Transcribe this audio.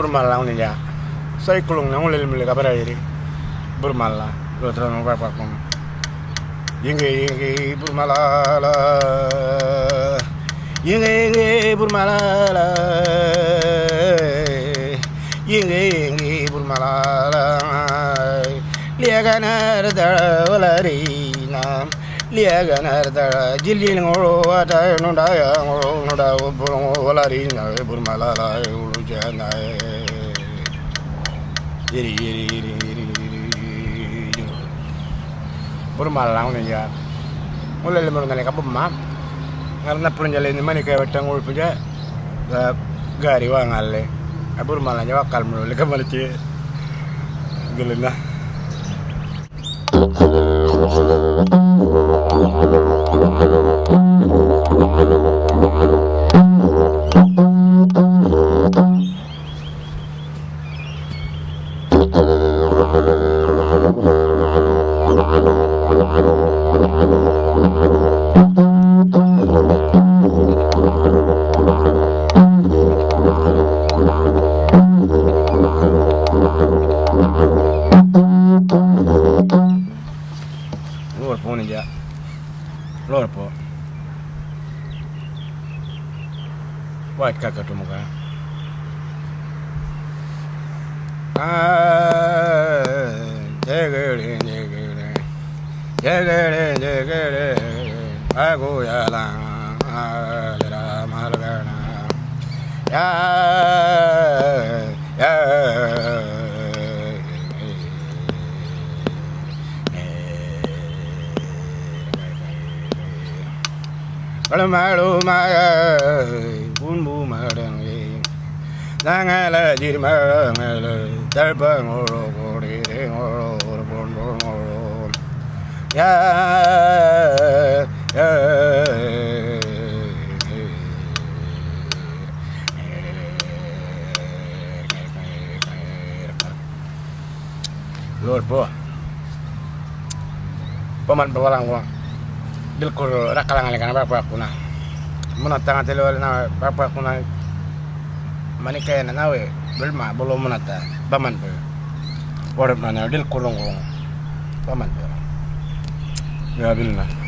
Burrmalala ni ya. Cyclone na ngulil mili kabara yiri. Burrmalala lo tra no pa kom. Yinge Burrmalala. Yinge Burrmalala. Yinge Burrmalala. Liaganar da walarina. Liaganar da jilin ngoro ata no da ya ngoro no da walarina Burrmalala ulujana. Yiri Burrmalala ni ya. Mulai lemur ngale kabum ma. Karena perjalanan ini manikaymirri tangul punya gari wangale. Burrmalala nya wakal mulai kembali ke gelena. Lorrpu ni ya. Lorrpu. White Cockatoo muka. Jegere. Aku ya lang. Lera malgana. Ya. Kalau malu maya, bumbu madangi, nangala jirmangala, terbang ngoro, ya. Lorrpu, paman bawalang gua. Dilkur rakalangan kan apa kuna menata telo na apa kuna manikay na nawe belma belum menata baman pe orang mana dilkur ngong baman pe ya bilna